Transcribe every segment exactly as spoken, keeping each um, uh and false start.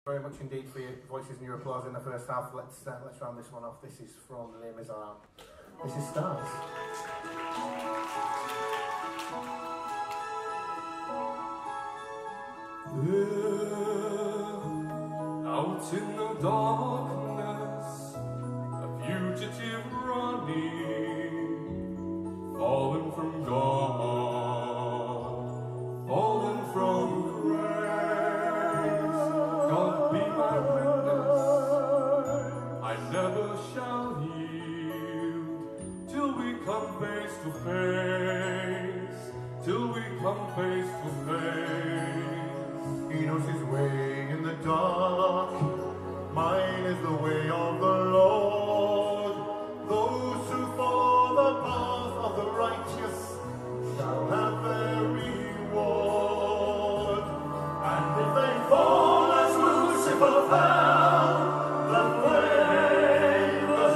Very much indeed for your voices and your applause in the first half. Let's uh, let's round this one off. This is from Les Miserables. This is Stars. There, out in the darkness, a fugitive running, fallen from God, fallen from grace. God be my witness, I never shall yield till we come face to face, till we come face to face. He knows his way in the dark, mine is the way of the Lord. Those who follow the path of the righteous shall have their reward. And if they fall as Lucifer fell, the flame, the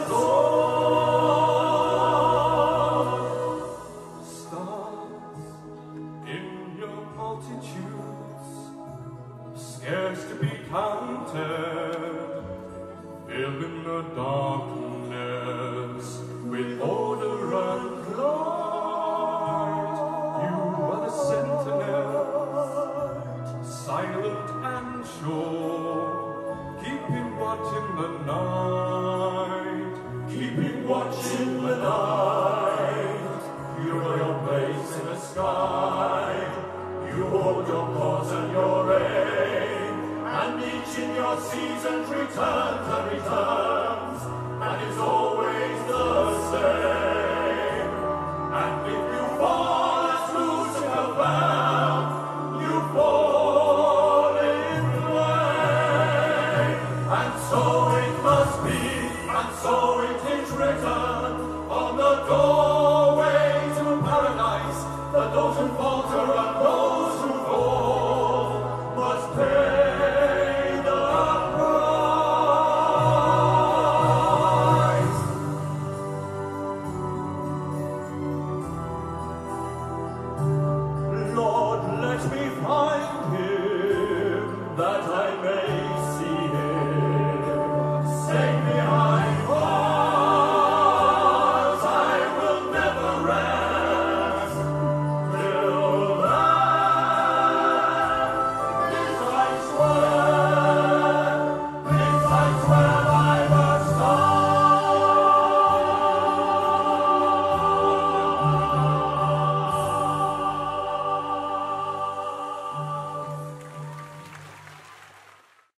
sword. Stars in your multitudes, scarce to be counted, filling the darkness with order and light. You are the sentinels, silent and sure, keeping watch in the night, keeping watch in the night. You know your place in the sky, you hold your cause and your aim, and each in your seasons returns and returns, and is always the same. And if you fall as Lucifer fell, you fall in flame. And so it must be, and so it is written on the doorway to paradise, that those who falter and those who fall must pay the price. Lord, let me find him, that I may